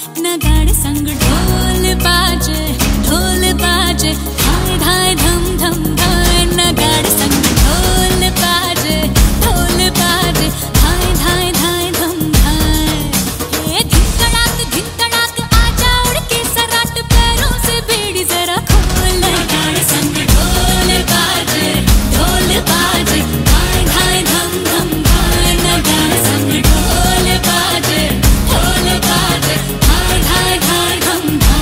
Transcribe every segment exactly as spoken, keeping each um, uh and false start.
नगाड़े संग ढोल बाजे, ढोल बाजे, धाय धाय धम धम धाय। नगाड़े संग ढोल बाजे, ढोल बाजे, धाय धाय धाय धम धाय। ये धिन तड़ाक धिन तड़ाक आजा उड़ के सराट, पैरों से बेड़ी जरा खोल। नगाड़े संग ढोल बाजे, ढोल बाजे, धाय धाय धम धम धाय। नगाड़े संग ढोल बाजे, ढोल बाजे, धाय धाय धाय धम धाय।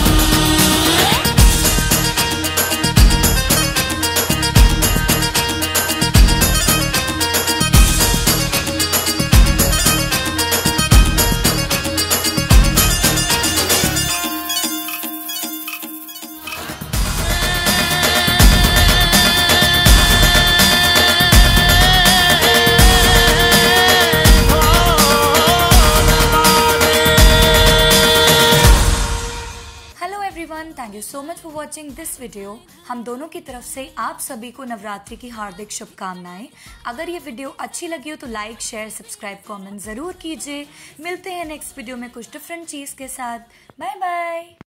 Hello everyone, thank you so much for watching this video. हम दोनों की तरफ से आप सभी को नवरात्रि की हार्दिक शुभकामनाएं। अगर ये वीडियो अच्छी लगी हो तो लाइक शेयर सब्सक्राइब कमेंट ज़रूर कीजिए। मिलते हैं नेक्स्ट वीडियो में कुछ डिफरेंट चीज़ के साथ। Bye bye.